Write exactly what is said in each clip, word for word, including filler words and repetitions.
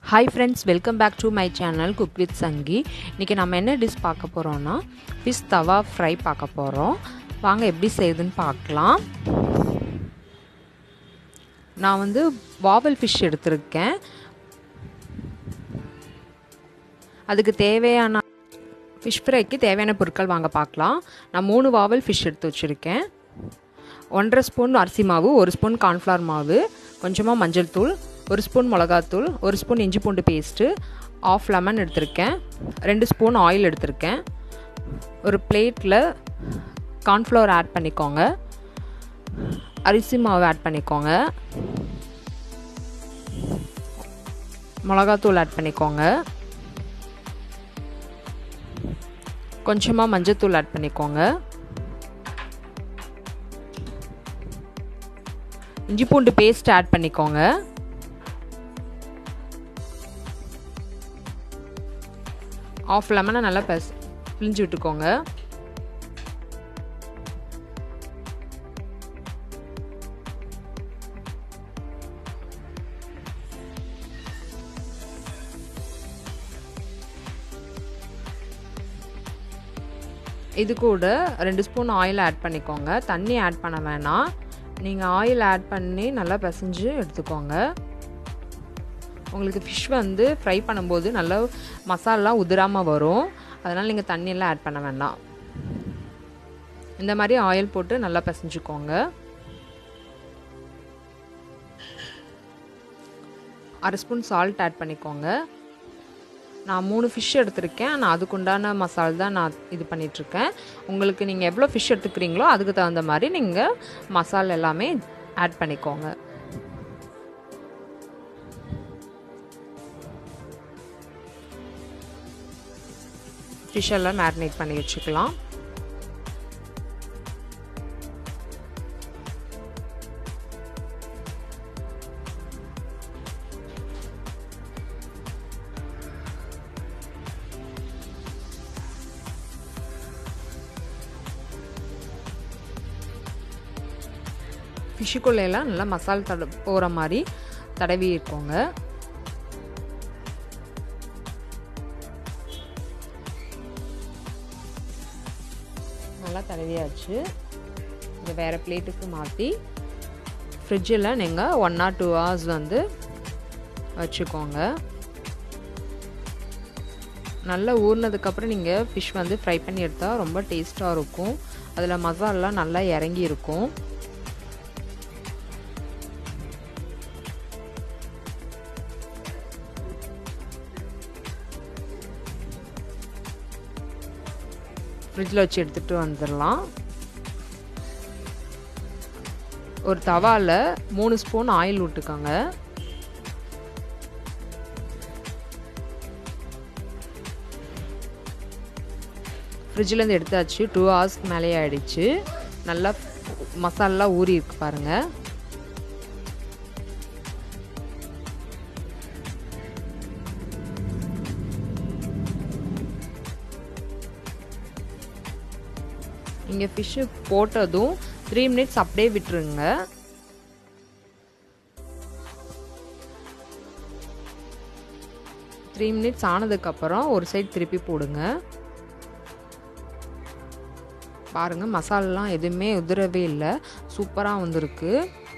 Hi friends, welcome back to my channel Cook with Sangi. இன்னைக்கு நாம என்ன dish பார்க்க போறோம்னா fish tawa fry பார்க்க போறோம். வாங்க எப்படி செய்யுதுன்னு பார்க்கலாம். நான் வந்து vaavul fish எடுத்துர்க்கேன். அதுக்கு தேவையான fish fryக்கு தேவையான பொருட்கள் வாங்க பார்க்கலாம். நான் மூணு vaavul fish எடுத்து வச்சிருக்கேன். ஒன்றரை ஸ்பூன் அரிசி மாவு, ஒரு ஸ்பூன் corn flour மாவு, கொஞ்சமா மஞ்சள் தூள், ஒரு ஸ்பூன் மிளகாய்த்தூள், ஒரு ஸ்பூன் இஞ்சி பூண்டு பேஸ்ட், half லெமன் எடுத்துர்க்கேன், ரெண்டு ஸ்பூன் ஆயில் எடுத்துர்க்கேன். ஒரு பிளேட்ல corn flour ஆட் பண்ணிக்கோங்க. அரிசி மாவு ஆட் பண்ணிக்கோங்க. மிளகாய்த்தூள் ஆட் பண்ணிக்கோங்க. கொஞ்சமா மஞ்சள் தூள் ஆட் பண்ணிக்கோங்க. இஞ்சி பூண்டு பேஸ்ட் ஆட் பண்ணிக்கோங்க. half லெமனை நல்லா பஸ் பிழிஞ்சு விட்டுக்கோங்க. இது கூட ரெண்டு ஸ்பூன் ஆயில் ஆட் பண்ணிக்கோங்க. தண்ணி ஆட் பண்ண வேணாம். நீங்கள் ஆயில் ஆட் பண்ணி நல்லா பிசைஞ்சு எடுத்துக்கோங்க. உங்களுக்கு ஃபிஷ் வந்து ஃப்ரை பண்ணும்போது நல்லா மசாலாலாம் உதிராமல் வரும். அதனால் நீங்கள் தண்ணியெல்லாம் ஆட் பண்ண வேண்டாம். இந்த மாதிரி ஆயில் போட்டு நல்லா பிசைஞ்சுக்கோங்க. அரை ஸ்பூன் சால்ட் ஆட் பண்ணிக்கோங்க. நான் மூணு ஃபிஷ் எடுத்திருக்கேன். நான் அதுக்குண்டான மசாலா தான் நான் இது பண்ணிகிட்ருக்கேன். உங்களுக்கு நீங்கள் எவ்வளோ ஃபிஷ் எடுத்துக்கிறீங்களோ அதுக்கு தகுந்த மாதிரி நீங்கள் மசாலா எல்லாமே ஆட் பண்ணிக்கோங்க. ஃபிஷ் எல்லாம் மேரினேட் பண்ணி வச்சுக்கலாம். ஃபிஷ்ஷுக்குள்ளெல்லாம் நல்லா மசாலா தட போகிற மாதிரி தடவி இருக்கோங்க. நல்லா தடவியாச்சு. இதை வேறு பிளேட்டுக்கு மாற்றி ஃப்ரிட்ஜில் நீங்கள் ஒன் ஆர் டூ ஹவர்ஸ் வந்து வச்சுக்கோங்க. நல்லா ஊறினதுக்கப்புறம் நீங்கள் ஃபிஷ் வந்து ஃப்ரை பண்ணி எடுத்தால் ரொம்ப டேஸ்ட்டாக இருக்கும். அதில் மசாலாலாம் நல்லா இறங்கி இருக்கும். ஃப்ரிட்ஜில் வச்சு எடுத்துகிட்டு வந்துடலாம். ஒரு தவாவில் மூணு ஸ்பூன் ஆயில் விட்டுக்கோங்க. ஃப்ரிட்ஜிலேருந்து எடுத்தாச்சு. டூ ஹவர்ஸ்க்கு மேலே ஆகிடுச்சு. நல்லா மசாலா ஊறி இருக்கு பாருங்கள். இங்கே ஃபிஷ்ஷு போட்டதும் த்ரீ மினிட்ஸ் அப்படியே விட்டுருங்க. த்ரீ மினிட்ஸ் ஆனதுக்கப்புறம் ஒரு சைடு திருப்பி போடுங்க. பாருங்கள், மசாலாலாம் எதுவுமே உதிரவே இல்லை. சூப்பராக வந்திருக்கு.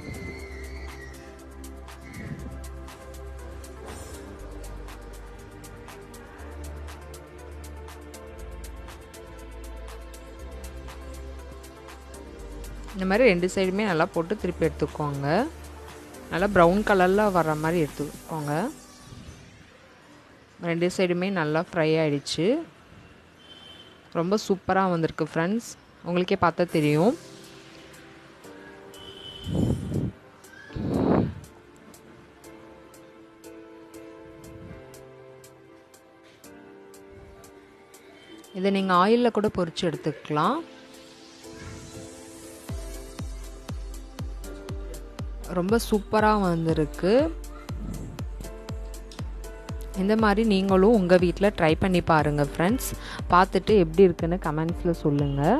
இந்த மாதிரி ரெண்டு சைடுமே நல்லா போட்டு திருப்பி எடுத்துக்கோங்க. நல்லா ப்ரௌன் கலரில் வர்ற மாதிரி எடுத்துக்கோங்க. ரெண்டு சைடுமே நல்லா ஃப்ரை ஆகிடுச்சு. ரொம்ப சூப்பராக வந்திருக்கு ஃப்ரெண்ட்ஸ். உங்களுக்கே பார்த்தா தெரியும். இதை நீங்கள் ஆயிலில் கூட பொரிச்சு எடுத்துக்கலாம். ரொம்ப சூப்பராக வந்திருக்கு. இந்த மாதிரி நீங்களும் உங்கள் வீட்டில் ட்ரை பண்ணி பாருங்கள் ஃப்ரெண்ட்ஸ். பார்த்துட்டு எப்படி இருக்குன்னு கமெண்ட்ஸில் சொல்லுங்கள்.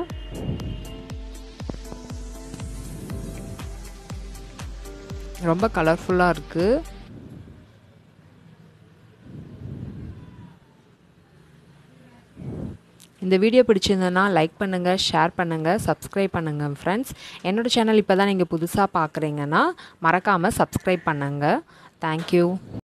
ரொம்ப கலர்ஃபுல்லாக இருக்குது. இந்த வீடியோ பிடிச்சிருந்ததுன்னா லைக் பண்ணுங்கள், ஷேர் பண்ணுங்கள், சப்ஸ்கிரைப் பண்ணுங்கள் ஃப்ரெண்ட்ஸ். என்னோடய சேனல் இப்போ தான் நீங்கள் புதுசாக பார்க்குறீங்கன்னா மறக்காமல் சப்ஸ்கிரைப் பண்ணுங்கள். தேங்க்யூ.